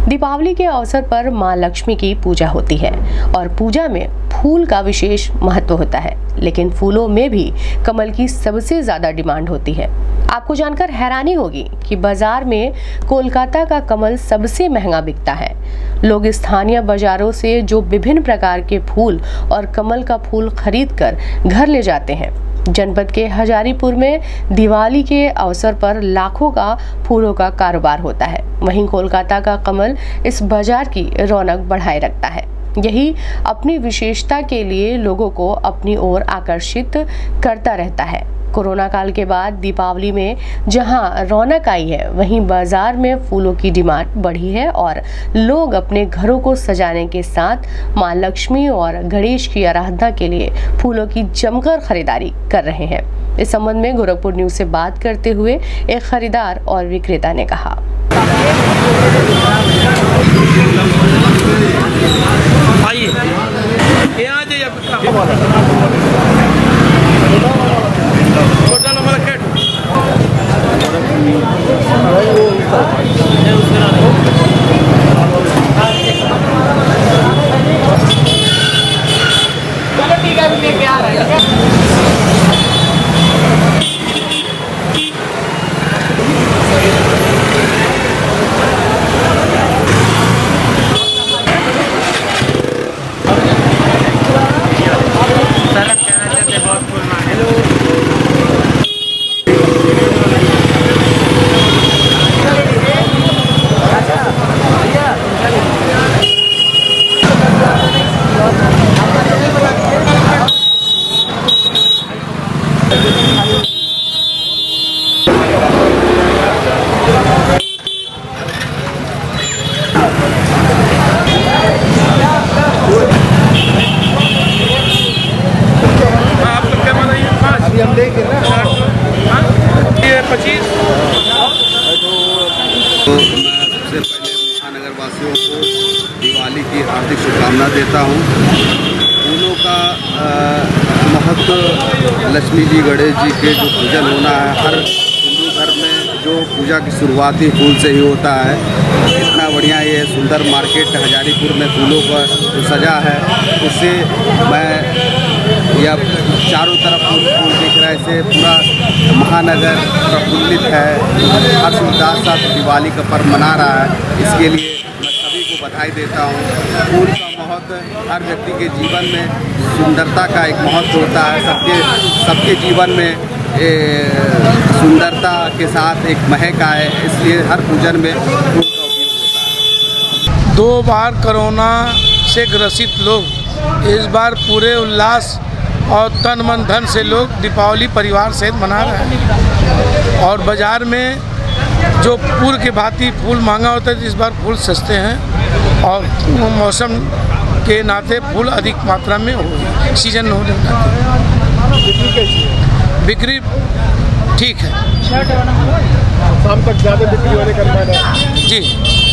दीपावली के अवसर पर मां लक्ष्मी की पूजा होती है और पूजा में फूल का विशेष महत्व होता है, लेकिन फूलों में भी कमल की सबसे ज्यादा डिमांड होती है। आपको जानकर हैरानी होगी कि बाजार में कोलकाता का कमल सबसे महंगा बिकता है। लोग स्थानीय बाजारों से जो विभिन्न प्रकार के फूल और कमल का फूल खरीद कर घर ले जाते हैं। जनपद के हजारीपुर में दिवाली के अवसर पर लाखों का फूलों का कारोबार होता है। वहीं कोलकाता का कमल इस बाजार की रौनक बढ़ाए रखता है। यही अपनी विशेषता के लिए लोगों को अपनी ओर आकर्षित करता रहता है। कोरोना काल के बाद दीपावली में जहां रौनक आई है, वहीं बाजार में फूलों की डिमांड बढ़ी है और लोग अपने घरों को सजाने के साथ मां लक्ष्मी और गणेश की आराधना के लिए फूलों की जमकर खरीदारी कर रहे हैं। इस संबंध में गोरखपुर न्यूज से बात करते हुए एक खरीदार और विक्रेता ने कहा, तो मैं सबसे पहले महानगर वासियों को दिवाली की हार्दिक शुभकामना देता हूँ। फूलों का महत्व लक्ष्मी जी गणेश जी के जो पूजन होना है, हर हिंदू धर्म में जो पूजा की शुरुआत ही फूल से ही होता है। इतना बढ़िया ये सुंदर मार्केट हजारीपुर में फूलों का जो सजा है, उससे मैं या चारों तरफ फूल दिख रहा है, इससे पूरा महानगर प्रफुल्लित है। हर्षोल्लास के साथ दिवाली का पर्व मना रहा है। इसके लिए मैं सभी को बधाई देता हूँ। फूल का महत्व हर व्यक्ति के जीवन में सुंदरता का एक महत्व होता है। सबके जीवन में सुंदरता के साथ एक महक आए, इसलिए हर पूजन में फूल का उपयोग होता है। 2 बार कोरोना से ग्रसित लोग इस बार पूरे उल्लास और तन मन धन से लोग दीपावली परिवार सहित मना रहे हैं। और बाज़ार में जो पूर्व के भांति फूल महंगा होता है, इस बार फूल सस्ते हैं और मौसम के नाते फूल अधिक मात्रा में हो, सीजन होने के नाते। बिक्री कैसी है? बिक्री ठीक है। शाम तक ज़्यादा बिक्री होने का अनुमान है? जी।